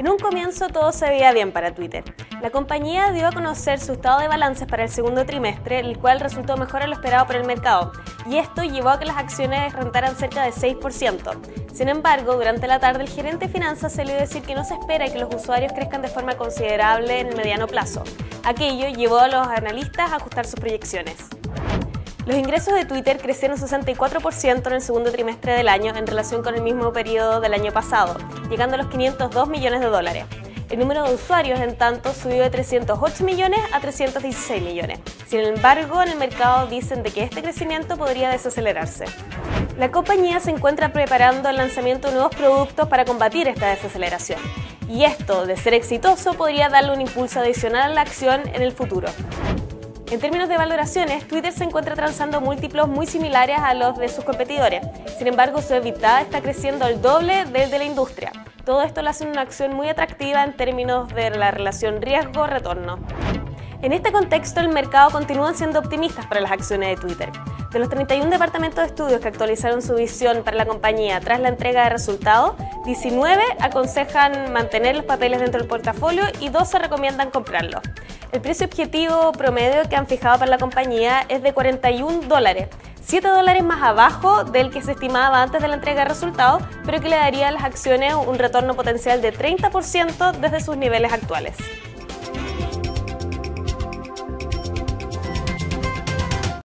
En un comienzo todo se veía bien para Twitter. La compañía dio a conocer su estado de balances para el segundo trimestre, el cual resultó mejor a lo esperado por el mercado, y esto llevó a que las acciones rentaran cerca de 6%. Sin embargo, durante la tarde el gerente de finanzas salió a decir que no se espera que los usuarios crezcan de forma considerable en el mediano plazo. Aquello llevó a los analistas a ajustar sus proyecciones. Los ingresos de Twitter crecieron 64% en el segundo trimestre del año en relación con el mismo periodo del año pasado, llegando a los 502 millones de dólares. El número de usuarios, en tanto, subió de 308 millones a 316 millones. Sin embargo, en el mercado dicen de que este crecimiento podría desacelerarse. La compañía se encuentra preparando el lanzamiento de nuevos productos para combatir esta desaceleración. Y esto, de ser exitoso, podría darle un impulso adicional a la acción en el futuro. En términos de valoraciones, Twitter se encuentra transando múltiplos muy similares a los de sus competidores. Sin embargo, su EBITDA está creciendo al doble del de la industria. Todo esto lo hace una acción muy atractiva en términos de la relación riesgo-retorno. En este contexto, el mercado continúa siendo optimistas para las acciones de Twitter. De los 31 departamentos de estudios que actualizaron su visión para la compañía tras la entrega de resultados, 19 aconsejan mantener los papeles dentro del portafolio y 12 recomiendan comprarlos. El precio objetivo promedio que han fijado para la compañía es de $41, $7 más abajo del que se estimaba antes de la entrega de resultados, pero que le daría a las acciones un retorno potencial de 30% desde sus niveles actuales.